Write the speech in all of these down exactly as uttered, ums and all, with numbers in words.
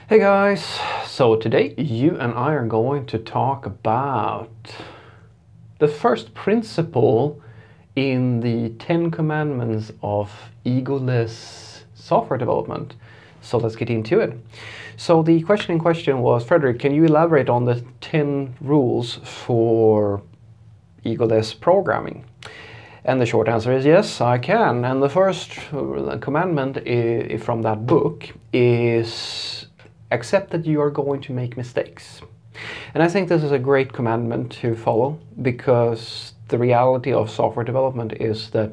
Hey guys, so today you and I are going to talk about the first principle in the Ten Commandments of egoless software development. So let's get into it. So the question in question was, Frederick, can you elaborate on the ten rules for egoless programming? And the short answer is yes, I can. And the first commandment from that book is accept that you are going to make mistakes. And I think this is a great commandment to follow, because the reality of software development is that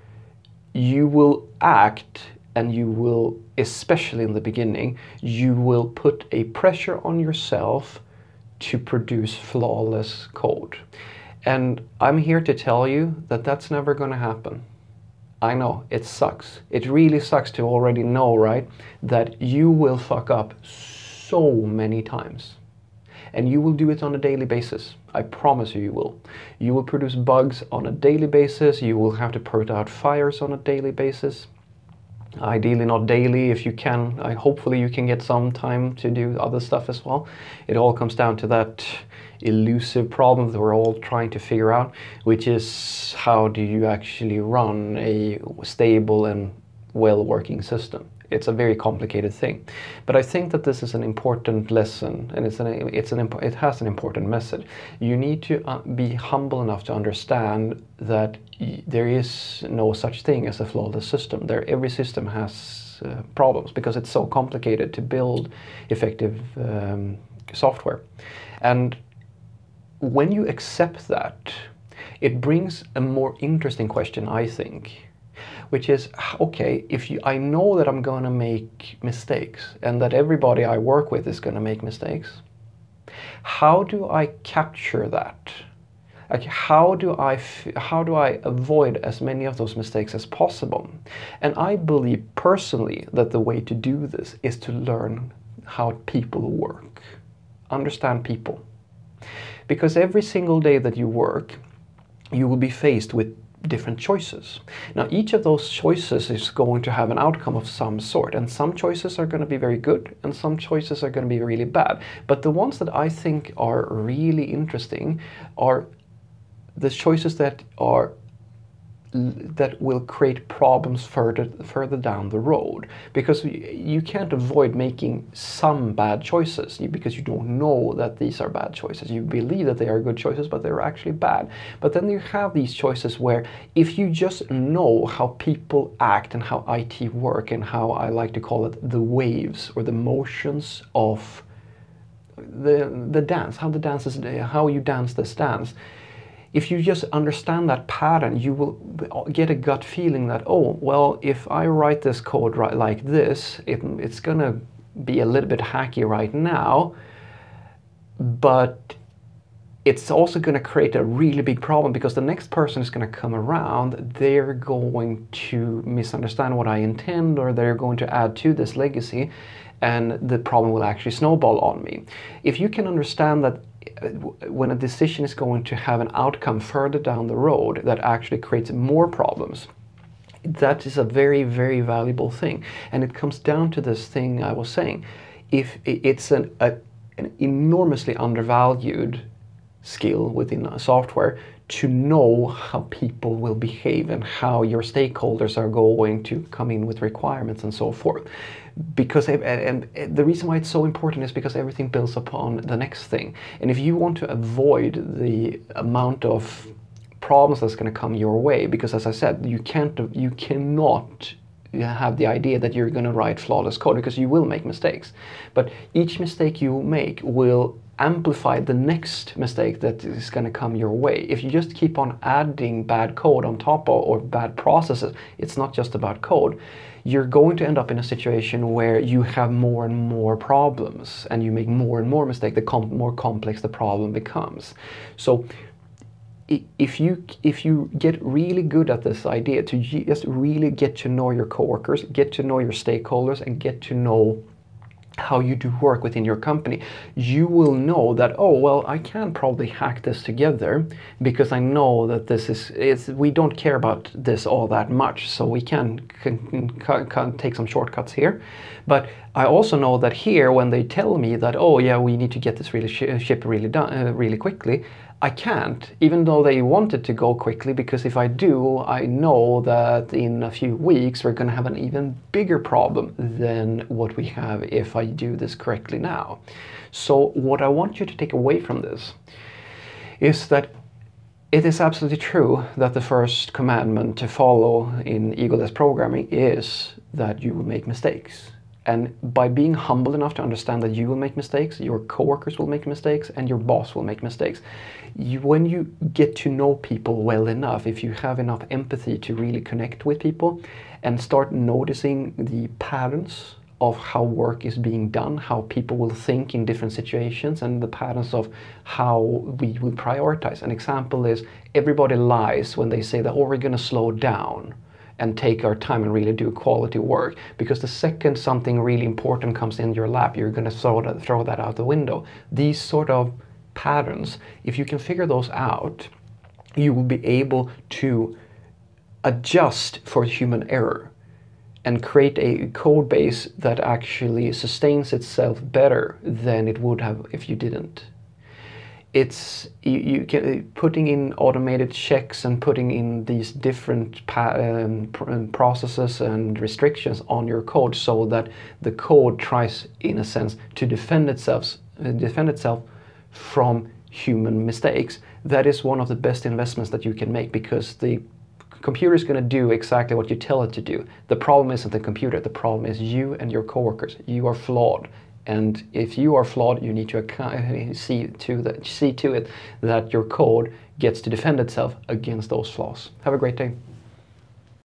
you will act, and you will, especially in the beginning, you will put a pressure on yourself to produce flawless code. And I'm here to tell you that that's never going to happen. I know, it sucks. It really sucks to already know, right, that you will fuck up so many times. And you will do it on a daily basis. I promise you you will. You will produce bugs on a daily basis. You will have to put out fires on a daily basis. Ideally not daily if you can. I, hopefully you can get some time to do other stuff as well. It all comes down to that elusive problem that we're all trying to figure out, which is how do you actually run a stable and well-working system. It's a very complicated thing, but I think that this is an important lesson, and it's an it's an it has an important message. You need to uh, be humble enough to understand that y there is no such thing as a flawless system. There, every system has uh, problems because it's so complicated to build effective um, software. And when you accept that, it brings a more interesting question, I think, which is, okay, if you, I know that I'm going to make mistakes and that everybody I work with is going to make mistakes, how do I capture that? Like, how do I, how do I avoid as many of those mistakes as possible? And I believe personally that the way to do this is to learn how people work, understand people. Because every single day that you work, you will be faced with different choices. Now, each of those choices is going to have an outcome of some sort, and some choices are going to be very good and some choices are going to be really bad. But the ones that I think are really interesting are the choices that are that will create problems further further down the road, because you can't avoid making some bad choices because you don't know that these are bad choices. You believe that they are good choices, but they're actually bad. But then you have these choices where if you just know how people act and how I T work and how, I like to call it, the waves or the motions of the the dance, how the dance is, how you dance this dance. If you just understand that pattern, you will get a gut feeling that, oh, well, if I write this code right like this, it, it's going to be a little bit hacky right now, but it's also going to create a really big problem because the next person is going to come around, they're going to misunderstand what I intend, or they're going to add to this legacy, and the problem will actually snowball on me. If you can understand that when a decision is going to have an outcome further down the road that actually creates more problems, that is a very, very valuable thing. And it comes down to this thing I was saying. If it's an, a, an enormously undervalued skill within software to know how people will behave and how your stakeholders are going to come in with requirements and so forth. Because, and the reason why it's so important is because everything builds upon the next thing. And if you want to avoid the amount of problems that's going to come your way, because as I said, you can't, you cannot have the idea that you're going to write flawless code, because you will make mistakes. But each mistake you make will amplify the next mistake that is going to come your way. If you just keep on adding bad code on top of, or bad processes, it's not just about code, you're going to end up in a situation where you have more and more problems and you make more and more mistakes. The com more complex the problem becomes. So if you if you get really good at this idea to just really get to know your coworkers, get to know your stakeholders, and get to know how you do work within your company, you will know that, oh, well, I can probably hack this together because I know that this is, it's, we don't care about this all that much, so we can, can, can, can take some shortcuts here. But I also know that here, when they tell me that, oh yeah, we need to get this really sh ship really done uh, really quickly, I can't, even though they want it to go quickly, because if I do, I know that in a few weeks we're going to have an even bigger problem than what we have if I do this correctly now. So what I want you to take away from this is that it is absolutely true that the first commandment to follow in egoless programming is that you will make mistakes. And by being humble enough to understand that you will make mistakes, your coworkers will make mistakes, and your boss will make mistakes. You, when you get to know people well enough, if you have enough empathy to really connect with people and start noticing the patterns of how work is being done, how people will think in different situations, and the patterns of how we will prioritize. An example is everybody lies when they say that, oh, we're going to slow down and take our time and really do quality work, because the second something really important comes in your lap, you're going to throw that, throw that out the window. These sort of patterns, if you can figure those out, you will be able to adjust for human error and create a code base that actually sustains itself better than it would have if you didn't. It's you, you can, putting in automated checks and putting in these different pa um, pr processes and restrictions on your code, so that the code tries, in a sense, to defend itself, uh, defend itself from human mistakes. That is one of the best investments that you can make, because the computer is going to do exactly what you tell it to do. The problem isn't the computer. The problem is you and your coworkers. You are flawed. And if you are flawed, you need to see to, the, see to it that your code gets to defend itself against those flaws. Have a great day.